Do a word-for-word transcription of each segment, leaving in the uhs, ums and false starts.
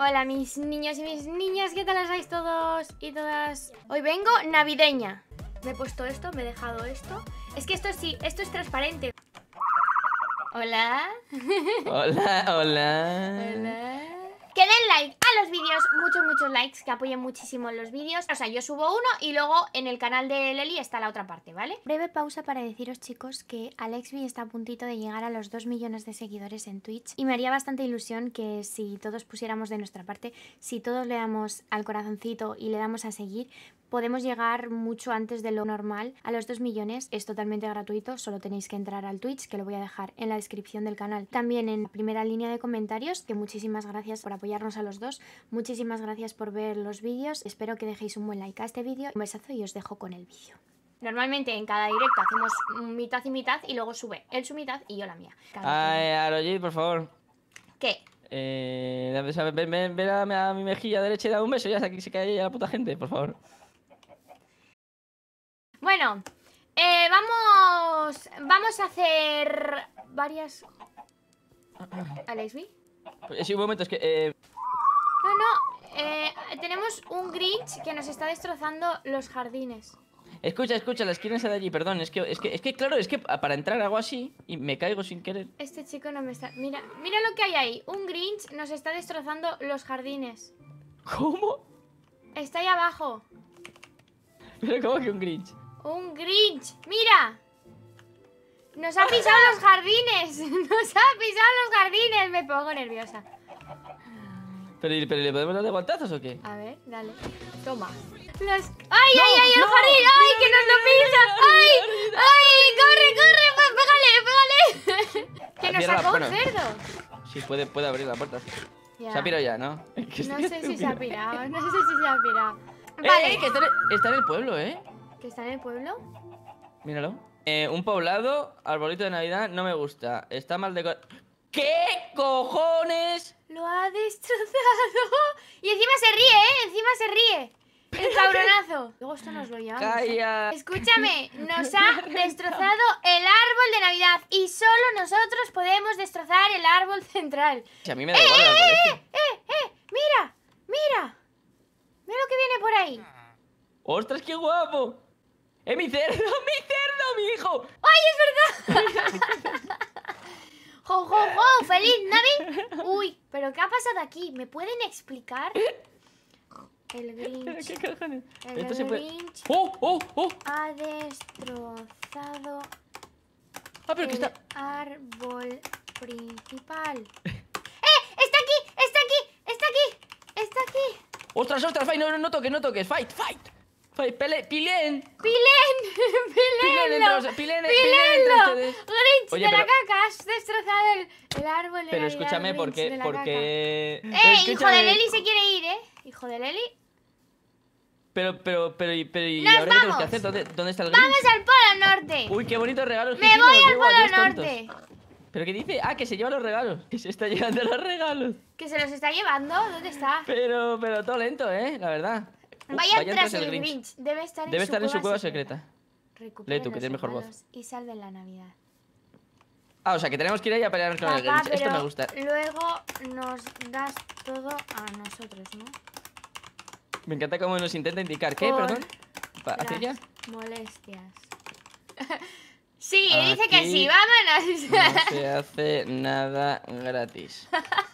Hola mis niños y mis niñas, ¿qué tal estáis todos y todas? Hoy vengo navideña. Me he puesto esto, me he dejado esto. Es que esto sí, esto es transparente. Hola. Hola, hola. Hola. Que den like a los vídeos, muchos, muchos likes, que apoyen muchísimo los vídeos. O sea, yo subo uno y luego en el canal de Leli está la otra parte, ¿vale? Breve pausa para deciros, chicos, que Alexby está a puntito de llegar a los dos millones de seguidores en Twitch. Y me haría bastante ilusión que si todos pusiéramos de nuestra parte, si todos le damos al corazoncito y le damos a seguir, podemos llegar mucho antes de lo normal a los dos millones. Es totalmente gratuito, solo tenéis que entrar al Twitch, que lo voy a dejar en la descripción del canal. También en la primera línea de comentarios, que muchísimas gracias por apoyarnos a los dos. Muchísimas gracias por ver los vídeos. Espero que dejéis un buen like a este vídeo. Un besazo y os dejo con el vídeo. Normalmente en cada directo hacemos mitad y mitad y luego sube él su mitad y yo la mía. Ay, Aroji, por favor. ¿Qué? Eh, ven, ven, ven a, a mi mejilla derecha y da un beso. Ya se cae ya la puta gente, por favor. Bueno, eh, vamos, vamos a hacer varias... ¿Alexby? Sí, un momento, es que... Eh... No, no, eh, tenemos un Grinch que nos está destrozando los jardines. Escucha, escucha, la esquina esa de allí, perdón, es que, es que, es que, claro, es que para entrar hago así y me caigo sin querer. Este chico no me está... Mira, mira lo que hay ahí, un Grinch nos está destrozando los jardines. ¿Cómo? Está ahí abajo. ¿Pero cómo que un Grinch? ¡Un Grinch! ¡Mira! ¡Nos ha pisado los jardines! ¡Nos ha pisado los jardines! Me pongo nerviosa. ¿Pero, pero le podemos dar de guantazos o qué? A ver, dale. Toma. Las... ¡Ay, no, ay, ay! ¡El no, jardín! ¡Ay, no, que nos lo pisa! ¡Ay! ¡Ay! ¡Corre, corre! Pues pégale, pégale! ¡Que nos sacó un bueno, cerdo! Sí, puede, puede abrir la puerta. Ya. Se ha pirado ya, ¿no? No sé si se ha pirado. No sé si se ha pirado. Vale. Eh, eh, que está en, está en el pueblo, ¿eh? ¿Que está en el pueblo? Míralo. Eh, un poblado, arbolito de Navidad, no me gusta. Está mal decorado. ¿Qué cojones? Lo ha destrozado. Y encima se ríe, ¿eh? Encima se ríe. El cabronazo. Luego esto nos lo llevamos. Calla. ¿eh? Escúchame, nos ha destrozado el árbol de Navidad. Y solo nosotros podemos destrozar el árbol central. Si a mí me da ¡Eh, igual. eh, eh, eh, eh, eh! ¡Mira! ¡Mira! Mira lo que viene por ahí. ¡Ostras, qué guapo! ¡Eh, mi cerdo! ¡Mi cerdo, mi hijo! ¡Ay, es verdad! ¡Jo, jo, jo! ¡Feliz Navi! Uy, ¿pero qué ha pasado aquí? ¿Me pueden explicar? El Grinch. ¿Qué cojones? El Esto se puede... Grinch ¡Oh, oh, oh! ha destrozado ah, pero el que está... árbol principal. ¡Eh! ¡Está aquí! ¡Está aquí! ¡Está aquí! ¡Está aquí! ¡Ostras, ostras! Fight, no, no, no toques, no toques. ¡Fight, fight! Fight, pele, ¡Pilén! ¡Pilén! ¡Pilénlo! ¡Pilén! ¡Pilénlo! ¡Grinch Oye, de pero... la caca! Has destrozado el, el árbol de Pero Navidad, escúchame, Grinch porque... de la porque... caca. ¡Eh! Escúchame. Hijo de Leli se quiere ir, ¿eh? Hijo de Leli. Pero, pero, pero, pero, ¿y ¡Nos ahora qué tenemos vamos! que hacer? ¿Dónde, dónde está el Grinch? ¡Vamos al Polo Norte! Uy, qué bonitos regalos. ¡Me voy al Polo Adiós, Norte! tontos. ¿Pero qué dice? Ah, que se lleva los regalos. Que se está llevando los regalos. ¿Que se los está llevando? ¿Dónde está? Pero, pero todo lento, ¿eh? La verdad. Uh, Vayan Vayan tras tras el el Grinch. Grinch. Debe estar en, Debe su, estar en cueva su cueva secreta. secreta. Recuperen Lee tú, que los tienes mejor voz. regalos y salven la Navidad. Ah, o sea, que tenemos que ir ahí a pelear con el Papá, Grinch. Esto pero me gusta. luego nos das todo a nosotros, ¿no? Me encanta cómo nos intenta indicar. ¿Qué? Por Perdón. ¿Hacia ya? molestias. Sí, Aquí dice que sí, vámonos. No se hace nada gratis.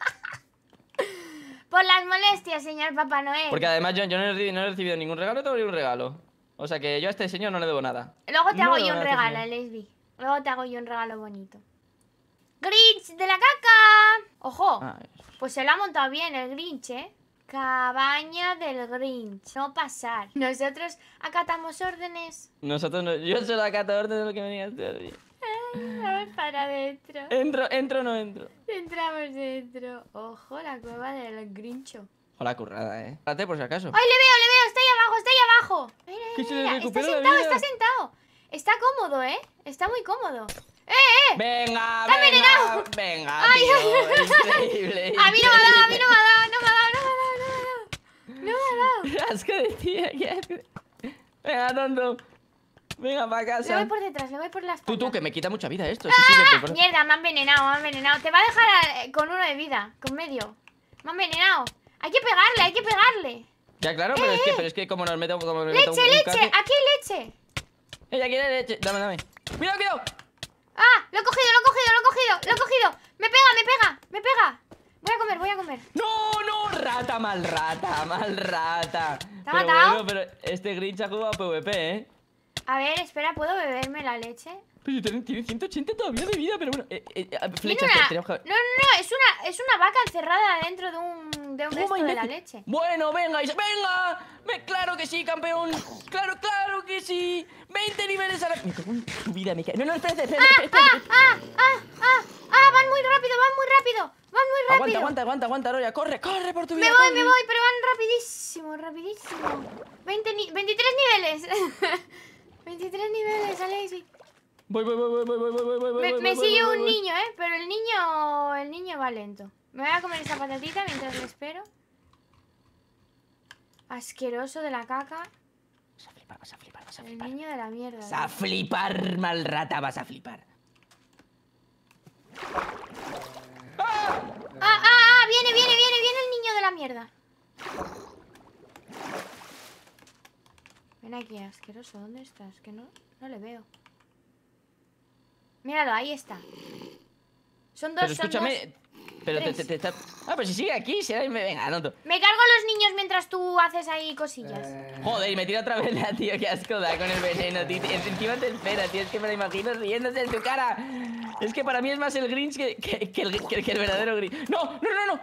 Por las molestias, señor Papá Noel. Porque además yo, yo no, he recibido, no he recibido ningún regalo, tengo ni un regalo. O sea que yo a este señor no le debo nada. Luego te No hago le yo debo un nada a este regalo, señor. Lesbi. Luego te hago yo un regalo bonito. ¡Grinch de la caca! ¡Ojo! Ah, Pues se lo ha montado bien el Grinch, ¿eh? Cabaña del Grinch. No pasar. Nosotros acatamos órdenes. nosotros no, yo solo acato orden de lo que me digas tú. Vamos para adentro. Entro, entro o no entro. Entramos dentro. Ojo, la cueva del Grincho. Hola, currada, eh. Espérate por si acaso. ¡Ay, le veo, le veo! ¡Está ahí abajo, está ahí abajo! Mira, Que mira, se le mira. Está recupera la sentado, vida. está sentado. Está cómodo, ¿eh? Está muy cómodo. ¡Eh, eh! Venga, ¡Está venga, envenenado! venga, Ay, tío. ay, ay. Increíble. A mí no me ha dado, a mí no me ha increíble. dado, no me ha dado, no me ha dado, no me ha dado. No me ha dado. Asco de tía, qué asco. Venga, tonto. Venga, para Le voy casa. por detrás, le voy por la Tú, espalda. tú, que me quita mucha vida esto. Sí, sí, ¡Ah! que por- Mierda, me ha envenenado, me ha envenenado. Te va a dejar eh, con uno de vida, con medio. Me ha envenenado. Hay que pegarle, hay que pegarle. Ya, claro, pero, Eh, es que, eh. pero es que como nos meto, como me meto Leche, un, un leche, caque- aquí hay leche. Ella quiere leche. Dame, dame. Cuidado, cuidado. Ah, lo he cogido, lo he cogido, lo he cogido, lo he cogido. Me pega, me pega, me pega. Voy a comer, voy a comer. No, no, rata, mal rata, mal rata. ¿Te ha Pero matado? bueno, pero este Grinch ha jugado PvP, ¿eh? A ver, espera, ¿puedo beberme la leche? Pero tiene, tiene ciento ochenta todavía de vida, pero bueno. Eh, eh, eh, Tiene flechas, una... tenemos que- No, no, no, es una, es una vaca encerrada dentro de un, de un Toma, resto de la imbécil. leche. Bueno, venga, Isa- venga. Me- claro que sí, campeón. Claro, claro que sí. veinte niveles a la... Me cago en tu vida, me cago. No, no, espérate, espérate, espérate. ¡Ah, ah, ah! ¡Ah! Van muy rápido, van muy rápido. Van muy rápido. Aguanta, aguanta, aguanta, aguanta, Roya. Corre, corre por tu vida. Me voy, corre. me voy, pero van rapidísimo, rapidísimo. veinte ni... veintitrés niveles. veintitrés niveles, Alexi. Voy, voy, voy, voy, voy, voy, voy, voy, Me, voy, me voy, sigue voy, un voy. niño, ¿eh? Pero el niño... El niño va lento. Me voy a comer esta patatita mientras le espero. Asqueroso de la caca. Vas a flipar, vas a flipar, vas a El flipar. niño de la mierda. Vas a flipar, mal rata, vas a flipar. ¡Ah! ¡Ah, ah, ah! Viene, viene, viene, viene el niño de la mierda. Ven aquí, asqueroso. ¿Dónde estás? Que no, no le veo. Míralo, ahí está. Son dos, Pero son escúchame. dos. Pero te, tres. te, te está... Ah, pero si sigue aquí, será... Venga, no. Me cargo a los niños mientras tú haces ahí cosillas. Joder, y me tira otra vez la tío, qué asco da con el veneno, tío. Es- Encima te espera, tío, es que me la imagino riéndose en tu cara. Es que para mí es más el Grinch que, que, que el, que, que el verdadero Grinch. ¡No, no, no, no!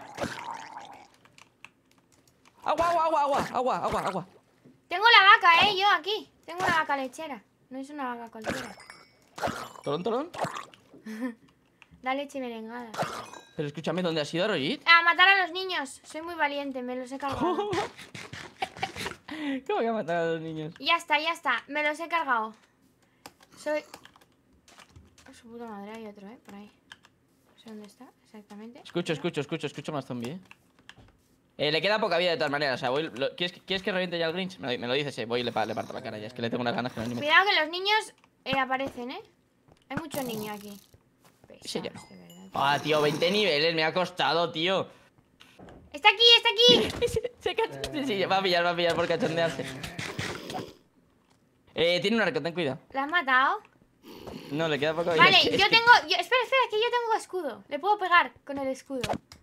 Agua, agua, agua, agua, agua, agua, agua. Tengo la vaca, eh, yo aquí. Tengo una vaca lechera. No es una vaca cualquiera. Tolón, tolón. Da leche merengada. Pero escúchame, ¿dónde has ido, Arroyit? A matar a los niños. Soy muy valiente, me los he cargado. ¿Cómo voy a matar a los niños? Ya está, ya está. Me los he cargado. Soy... Oh, su puta madre, hay otro, eh, por ahí. No sé dónde está exactamente. Escucho, escucho, escucho, escucho más zombie, eh. Eh, le queda poca vida de todas maneras, o sea, voy, lo- ¿quieres, que- ¿quieres que reviente ya el Grinch? Me lo, me lo dices, eh, voy y le, pa- le parto la cara ya, es que le tengo unas ganas que no ni me... Cuidado que los niños eh, aparecen, eh. Hay muchos niños aquí. Ese ya Pesados, no. de verdad. Ah, tío, veinte niveles, me ha costado, tío. ¡Está aquí, está aquí! se, se cacha- sí, sí, va a pillar, va a pillar por cachondearse. Eh, tiene un arco, ten cuidado. ¿La has matado? No, le queda poca vida. Vale, es que- es yo que- tengo... yo- espera, espera, que yo tengo escudo. Le puedo pegar con el escudo.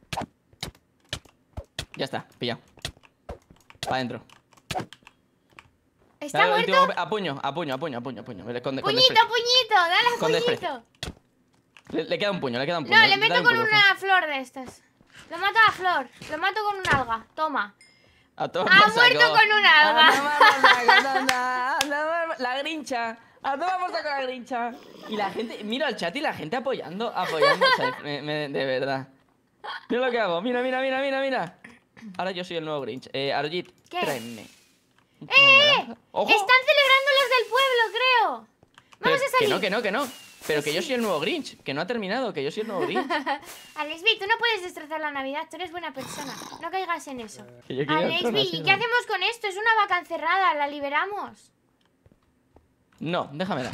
Ya está, pillado. Pa' adentro. ¿Está Dale, muerto? último golpe. A puño, a puño, a puño, a puño, a puño. Con- con ¡Puñito, desprecio. puñito! ¡Dale Con puñito! Le, le queda un puño, le queda un puño. No, le Dale meto un con puño, una flor de estas. Lo mato a flor. Lo mato con un alga. Toma. A tomar Ha por saco. muerto con un alga. A tomar por saco, anda, a tomar- La grincha. A tomar por saco la grincha. Y la gente, mira el chat y la gente apoyando, apoyando. O sea, me- me- de verdad. Mira lo que hago. Mira, mira, mira, mira, mira. Ahora yo soy el nuevo Grinch. Eh, Arojit, ¿Qué? tráeme. ¡Eh! ¡Ojo! Están celebrando los del pueblo, creo. Pero Vamos a salir. Que no, que no, que no. Pero que yo soy el nuevo Grinch. Que no ha terminado, que yo soy el nuevo Grinch. Alexby, tú no puedes destrozar la Navidad. Tú eres buena persona. No caigas en eso. Que yo quería el trono, Alexby, sí, ¿y no. qué hacemos con esto? Es una vaca encerrada. ¿La liberamos? No, déjamela.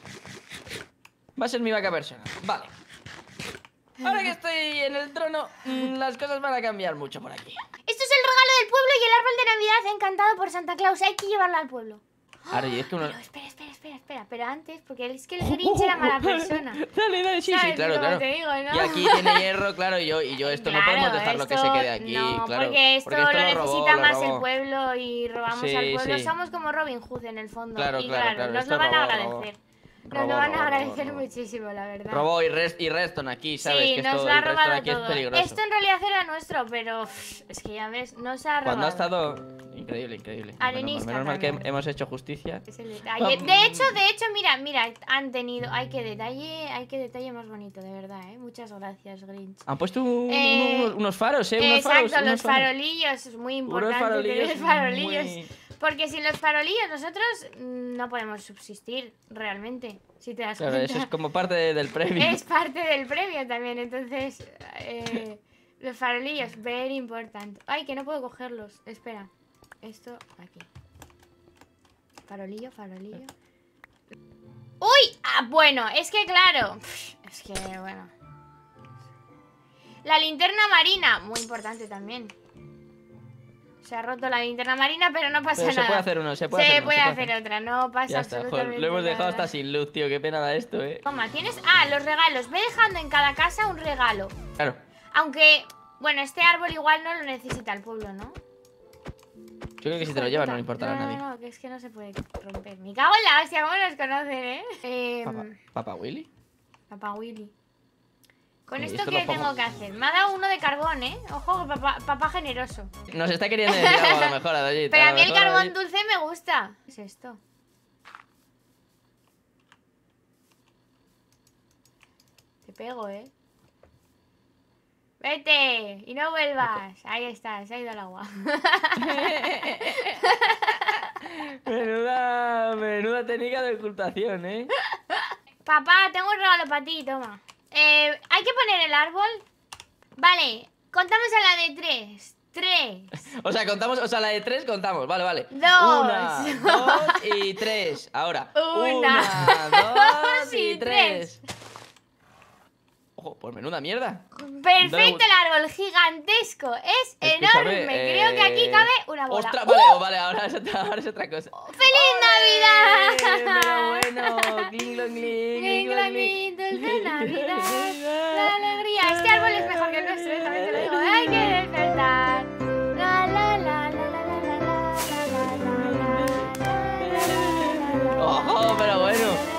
Va a ser mi vaca persona. Vale. Ahora que estoy en el trono, mm, las cosas van a cambiar mucho por aquí. Esto es el regalo del pueblo y el árbol de Navidad encantado por Santa Claus. Hay que llevarlo al pueblo. Ahora, y es que uno... Pero espera, espera, espera, espera. Pero antes, porque es que el Grinch era mala persona. Dale, dale, sí, sí, ¿Sabes? claro, Como claro. te digo, ¿no? Y aquí tiene hierro, claro, y yo, y yo esto no Claro, podemos dejarlo que se esto- quede aquí, no, claro. porque esto, lo robó, necesita lo más robó. el pueblo y robamos Sí, al pueblo. sí. Somos como Robin Hood en el fondo. Claro, y claro, claro, claro, nos esto lo van a robó, robó. agradecer. Nos Robó, lo van robó, a agradecer robó. muchísimo, la verdad. Robó y, Rest, y Reston aquí, ¿sabes? Sí, que nos esto, lo ha el Reston robado aquí es todo. peligroso. Esto en realidad era nuestro, pero uff, es que ya ves, no se ha robado. Cuando ha estado... Increíble, increíble. Menos mal- Arenista Menos mal que también. hemos hecho justicia. Es el detalle. De hecho, de hecho, mira, mira, han tenido, ay qué detalle, ay qué detalle más bonito, de verdad, eh. Muchas gracias, Grinch. Han puesto un- Eh, unos, unos faros, ¿eh? Unos Exacto, faros, unos los faros. farolillos, es muy Unos importante farolillos tener farolillos. muy- Porque sin los farolillos nosotros mm, no podemos subsistir realmente, si te das Claro, cuenta. eso es como parte de- del premio. Es parte del premio también, entonces eh, los farolillos, very important. Ay, que no puedo cogerlos, espera. Esto aquí. Farolillo, farolillo. ¡Uy! Ah, bueno, es que claro. Es que bueno. La linterna marina, muy importante también. Se ha roto la linterna marina, pero no pasa Pero nada. se puede hacer uno, se puede se hacer uno, puede se hacer puede otra, no pasa Ya está, joder, absolutamente lo hemos dejado nada. hasta sin luz, tío. Qué pena da esto, eh. Toma, tienes... Ah, los regalos. Ve dejando en cada casa un regalo. Claro. Aunque, bueno, este árbol igual no lo necesita el pueblo, ¿no? Yo creo que si Hijo te lo de llevas puta. no le importará no, a nadie. No, no, que es que no se puede romper. Me cago en la hostia, ¿cómo nos conocen, eh? eh ¿Papá, ¿Papá Willy? Papá Willy. ¿Con Y esto esto qué lo pongo. tengo que hacer? Me ha dado uno de carbón, ¿eh? Ojo, papá, papá generoso. Nos está queriendo decir algo a lo mejor, Adollit. Pero a lo mí el mejor, carbón Adollit- dulce me gusta. ¿Qué es esto? Te pego, ¿eh? ¡Vete! Y no vuelvas. Ahí está, se ha ido al agua. Menuda, menuda técnica de ocultación, ¿eh? Papá, tengo un regalo para ti, toma. Eh, hay que poner el árbol. Vale, contamos a la de tres. Tres. O sea, contamos, o sea, la de tres contamos, vale, vale. Dos. Una, dos y tres. Ahora. Una, Una dos y y tres. Ojo, pues menuda mierda. Perfecto Dale, el árbol, gigantesco. Es Escúchame, enorme. Creo que aquí eh, cabe una bola. Ostras, ¡Uh! vale, oh, vale, ahora es otra, ahora es otra cosa. ¡Feliz Navidad! Pero bueno, cling, clon, cling, Cling, clon, cling, dulce Navidad, la alegría. Este árbol es mejor que el nuestro, eh, también te lo digo. Hay que despertar. La, la, la, la, la, la, la, la, la, la, la, la. Ojo, pero bueno.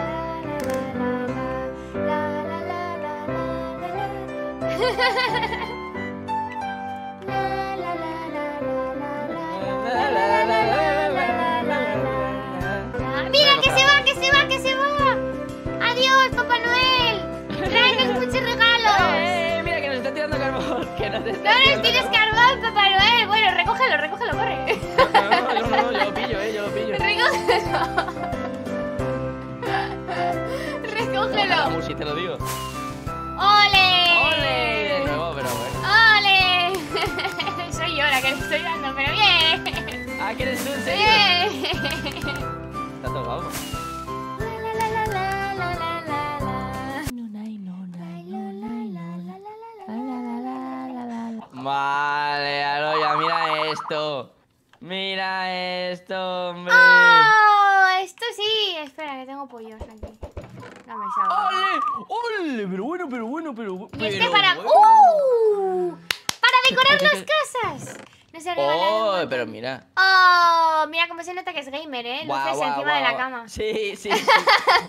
¡Mira, que se va, que se va, que se va! ¡Adiós, Papá Noel! ¡Tráenos muchos regalos! ¡Eh! Mira que nos está tirando carbón. Que nos está ¡No nos tirando tires carbón. carbón, Papá Noel! Bueno, recógelo, recógelo, corre. No, no, yo no, yo lo pillo, eh, yo lo pillo. Recógelo. La Recógelo. musi, te lo digo. ¡Ole! ¡Ole! De nuevo, pero bueno. ¡Ole! Soy yo la que le estoy dando, pero bien. Ah, ¿que eres tú, en serio? Bien. Está todo guapo. La, la, la, la, la, la, la, la. Vale, Aloya, mira esto. Mira esto, hombre. ¡Oh! Esto sí. Espera, que tengo pollos aquí. No me salgo. ¡Ole! ¡Ole! Pero bueno, pero bueno, pero Y este pero para... bueno. ¡Uh! Para decorar las casas. No se ¡Oh! Pero mira. ¡Oh! Mira cómo se nota que es gamer, ¿eh? Guau, Luces guau, encima guau, de la guau. cama. Sí, sí, sí.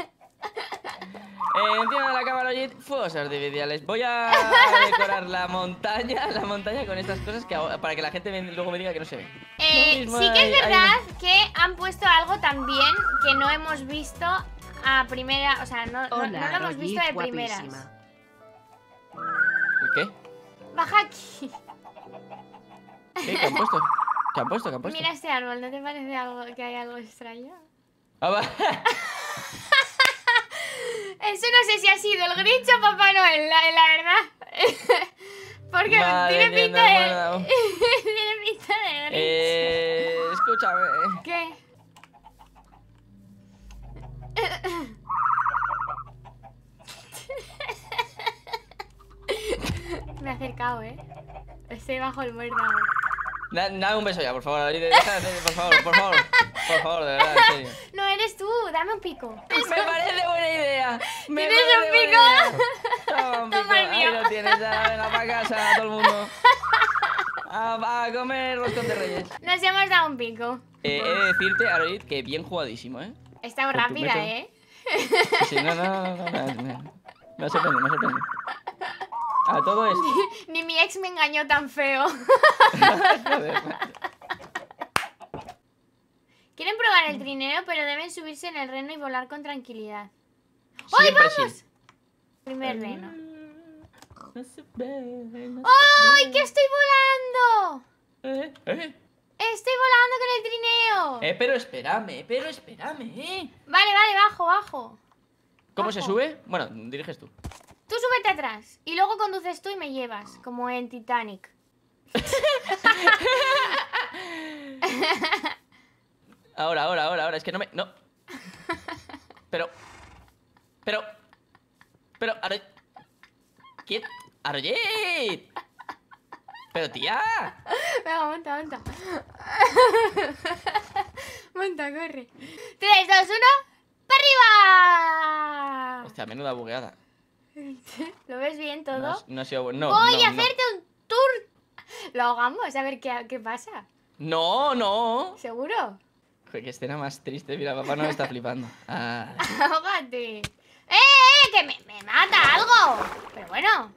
Eh, encima de la cámara, oye, fuegos artificiales. Voy a decorar la montaña, la montaña con estas cosas que ahora- para que la gente me- luego me diga que no se ve. Eh, Lo mismo sí que hay- es hay- verdad que han puesto algo también que no hemos visto a primera... O sea, no, no- Hola, no lo hemos Rollit, visto de primeras. guapísima. ¿El qué? Baja aquí. ¿Qué? ¿Qué han puesto? ¿Qué han puesto? ¿Qué han puesto? Mira este árbol, ¿no te parece algo que hay algo extraño? Ah, va. Eso no sé si ha sido el Grinch o Papá Noel, la, la verdad. Porque Madre tiene mía, pinta no, de... no, no. tiene pinta de Grinch. Eh, escúchame. ¿Qué? Me he acercado, ¿eh? Estoy bajo el muérdago. Da- Dame un beso ya, por favor. Deja de hacer- por favor, por favor. Por favor, de verdad, en serio. No eres tú, dame un pico. Me parece buena idea. Me ¿Tienes parece un buena pico? idea. Toma un pico. Toma el Ahí mío. lo tienes. Ya, venga, para casa, todo el mundo. A, a comer roscón de reyes. Nos hemos dado un pico. Eh, he de decirte, Aroid, que bien jugadísimo, ¿eh? He estado Con tu rápida, método. ¿eh? Sí, no, no, no, no, no, no. Me ha sorprendido, me ha sorprendido. A todo esto. Ni mi ex me engañó tan feo. Joder. Quieren probar el trineo, pero deben subirse en el reno y volar con tranquilidad. Siempre sí. Primer reno. No se ve, no se ¡Ay, que estoy volando! ve. Eh, eh. Estoy volando con el trineo. Eh, pero espérame, pero espérame, eh. Vale, vale, bajo, bajo. ¿Cómo se Bajo. sube? Bueno, diriges tú. Tú súbete atrás y luego conduces tú y me llevas, como en Titanic. Ahora, ahora, ahora, ahora. Es que no me. No. Pero. Pero. Pero. Aro... ¿Quién? ¡Aroyet! Pero tía. Venga, monta, monta. Monta, corre. tres, dos, uno. ¡Para arriba! Hostia, menuda bugueada. ¿Lo ves bien todo? No, no ha sido bueno. No, Voy no, a no. hacerte un tour. Lo ahogamos, a ver qué, qué pasa. No, no. ¿Seguro? Joder, qué escena más triste. Mira, papá no me está flipando. Ah. Ahógate. ¡Eh, eh! ¡Que me, me mata algo! Pero bueno.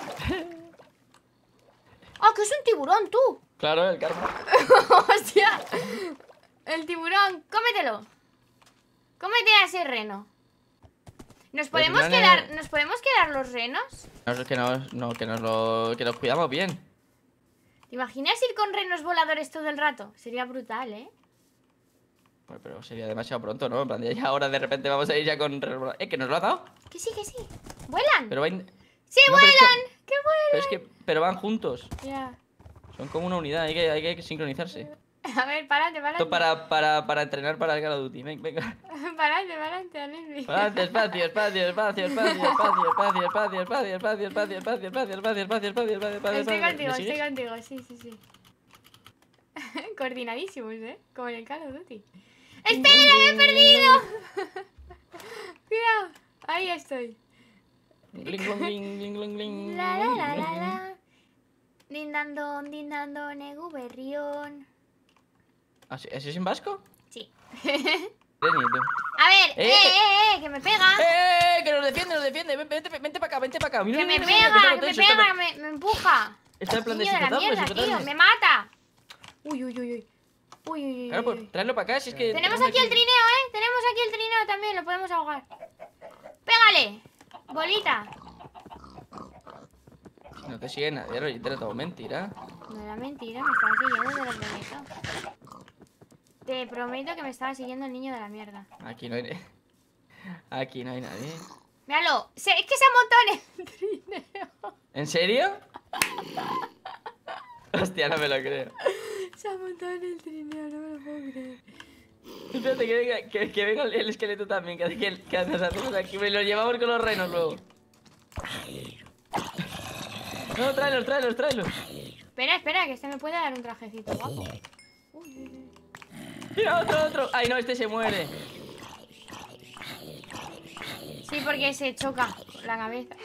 ¡Oh, que es un tiburón, tú! Claro, el karma. ¡Hostia! El tiburón, cómetelo. Cómete a ese reno. ¿Nos Pues podemos no, quedar, no. ¿nos podemos quedar los renos? No, es que nos, no, que nos lo, que los cuidamos bien. ¿Te imaginas ir con renos voladores todo el rato? Sería brutal, ¿eh? Pues, pero sería demasiado pronto, ¿no? En plan, ya ahora de repente vamos a ir ya con... Eh, que nos lo ha dado. Que sí, que sí. ¿Vuelan? Pero va in- ¡Sí, No, pero es que- vuelan! ¡Que vuelan! Pero es que... Pero van juntos. Ya. Son como una unidad, hay que, hay que sincronizarse. A ver, párate, párate. Esto para, para, para entrenar para el Call of Duty. Ven, venga. Párate, párate, Alesbi. Adelante, espacio, espacio, espacio, espacio, espacio, espacio, espacio, espacio, espacio, espacio, espacio, espacio, espacio, espacio, espacio, espacio, espacio, Estoy espacio. contigo, ¿Me estoy sigues? contigo, sí, sí, sí. Coordinadísimos, ¿eh? Como en el Call of Duty. ¡Espera, me he perdido! Cuidado, ahí estoy. Gling, glong, gling, gling, glong, gling. La la la la la. Dindandón, dindandón, egu berrión. ¿Ah, sí? ¿Eso es en vasco? Sí. Eres nieto. A ver, eh, Eh. eh, eh, que me pega. ¡Eh! ¡Que nos defiende, nos defiende! Vente, vente, vente para acá, vente para acá. Mira, Que me mira, mira, pega, mira, que me está tenso, pega, está- me, me empuja. Está en plan de Niño de la sujetarme, mierda, tío, sujetarme. me mata. Uy, uy, uy, uy. Uy, uy, uy, Claro, uy. pues tráelo para acá, si es que... Tenemos aquí el trineo, ¿eh? Tenemos aquí el trineo también, lo podemos ahogar. ¡Pégale! Bolita. No te sigue nadie, Roger, te lo todo mentira. No era mentira, me estaba siguiendo, te lo prometo. Te prometo que me estaba siguiendo el niño de la mierda. Aquí no hay... Aquí no hay nadie. Míralo, se- es que se ha montado en el trineo. ¿En serio? Hostia, no me lo creo. Se ha montado en el trineo, no me lo puedo creer. Espérate, que venga, que, que venga el esqueleto también, que, que, que nos hacemos aquí. Y los llevamos con los renos luego. No, tráelos, tráelos, tráelos. Espera, espera, que este me puede dar un trajecito guapo. Uy, uy, uy. Mira, otro, otro. Ay, no, este se muere. Sí, porque se choca la cabeza.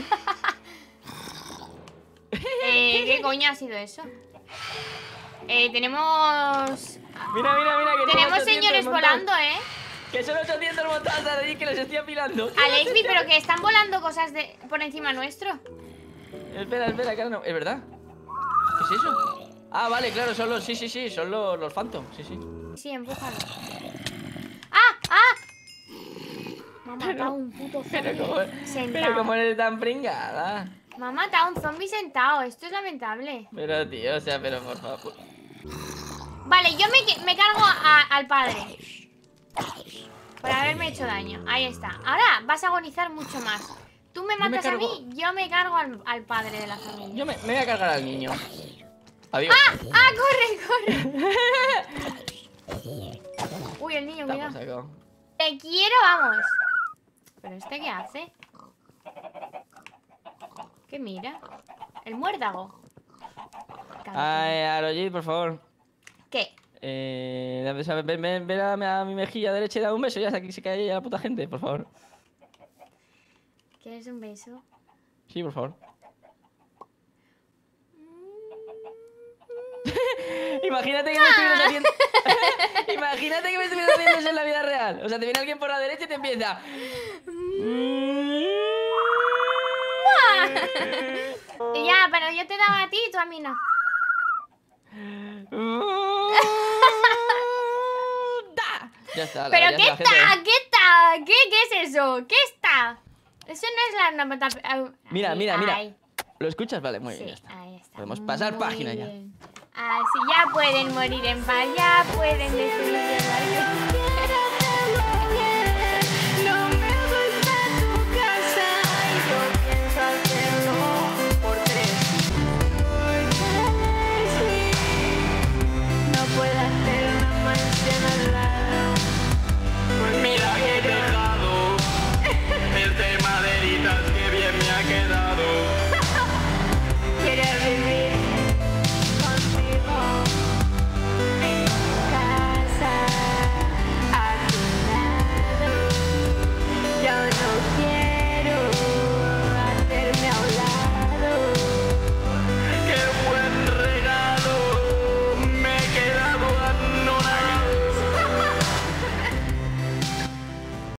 eh, ¿Qué coño ha sido eso? Eh, tenemos... Mira, mira, mira. Que son Tenemos ochocientos señores montados. volando, ¿eh? Que son ochocientos montados ahí, que los estoy apilando. Alexby, pero que están volando cosas de por encima nuestro. Espera, espera, que no. ¿Es verdad? ¿Qué es eso? Ah, vale, claro, son los... Sí, sí, sí, son los, los Phantom. Sí, sí. Sí, empújalo. ¡Ah! ¡Ah! Me ha matado un puto Pero zombie como, pero sentado. como eres tan pringada. Me ha matado un zombie sentado. Esto es lamentable. Pero, tío, o sea, pero por favor. Vale, yo me, que- me cargo a- al padre por haberme hecho daño. Ahí está. Ahora vas a agonizar mucho más. Tú me Yo me matas a cargo- mí, yo me cargo al, al padre de la familia. Yo me, me voy a cargar al niño. Adiós. ¡Ah! ¡Ah! ¡Corre, corre! Uy, el niño, Estamos cuidado. acá. Te quiero, vamos. ¿Pero este qué hace? ¿Qué mira? El muérdago. Ay, Arojit, por favor. ¿Qué? Eh, dame- sabe- ven, ven, ven a, mi- a mi mejilla derecha y da un beso. Ya se, se cae ya la puta gente, por favor. ¿Quieres un beso? Sí, por favor. Imagínate que me estuvieras haciendo. Imagínate que me estuvieras haciendo eso en la vida real. O sea, te viene alguien por la derecha y te empieza. Ya, pero yo te daba a ti y tú a mí no. Da. Ya está. la- ¿Pero ya qué la está? gente- ¿Qué está? ¿Qué, ¿Qué es eso? ¿Qué está? Eso no es la onomatopeya. Mira, Ahí, mira, mira. ahí. ¿Lo escuchas? Vale, muy Sí, bien, ya está. ahí está. Podemos pasar Muy página ya. bien. Así ya pueden morir en paz, ya pueden destruir el